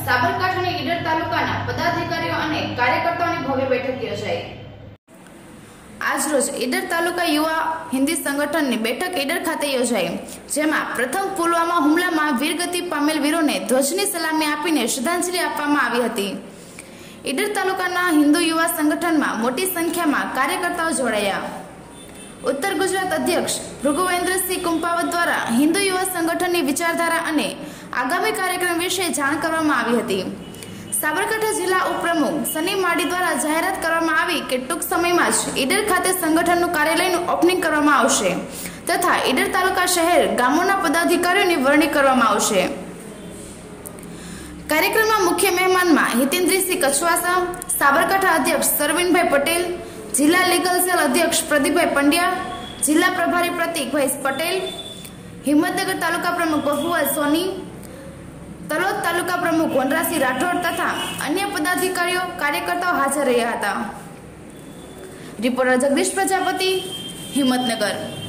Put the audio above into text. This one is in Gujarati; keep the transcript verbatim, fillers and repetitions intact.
સાબરકાંઠાના ઈડર તાલુકાના પદાધિકારીઓ અને કાર્યકર્તાઓની ભવ્ય બેઠક યોજાઈ। આજરોજ ઈડર તાલુકા યુવા હિન્દી સંગઠનની બેઠક ઈડર ખાતે યોજાઈ, જેમાં પ્રથમ પુલવામા હુમલામાં વીરગતિ પામેલ વીરોને ધ્વજની સલામી આપીને શ્રદ્ધાંજલિ આપવામાં આવી હતી। ઈડર તાલુકાના હિન્દુ યુવા સંગઠનમાં મોટી સંખ્યામાં કાર્યકર્તાઓ જોડાયા। ઉત્તર ગુજરાત અધ્યક્ષ ભૃગુવેન્દ્રસિંહ કુંપાવત દ્વારા હિન્દુ યુવા સંગઠનની વિચારધારા અને આગામી કાર્યક્રમ વિશે જાણ કરવામાં આવી હતી। સાબરકાંઠા જિલ્લા ઉપપ્રમુખ સની માડી દ્વારા જાહેરાત કરવામાં આવી કે ટૂંક સમયમાં જ ઈડર ખાતે સંગઠનનું કાર્યાલયનું ઓપનિંગ કરવામાં આવશે તથા ઈડર તાલુકા શહેર ગામોના પદાધિકારીઓની વરણી કરવામાં આવશે। કાર્યક્રમમાં મુખ્ય મહેમાનમાં હિતેન્દ્રસિંહ કછવાસા, સાબરકાંઠા અધ્યક્ષ સરવિનભાઈ પટેલ, જિલ્લા લીગલ સેલ અધ્યક્ષ પ્રદીપભાઈ પંડ્યા, જિલ્લા પ્રભારી પ્રતિકભાઈ પટેલ, હિંમતનગર તાલુકા પ્રમુખ બહુવાલ સોની, તલોદ તાલુકા પ્રમુખ વનરાજસિંહ રાઠોડ તથા અન્ય પદાધિકારીઓ કાર્યકર્તાઓ હાજર રહ્યા હતા। રિપોર્ટર જગદીશ પ્રજાપતિ, હિંમતનગર।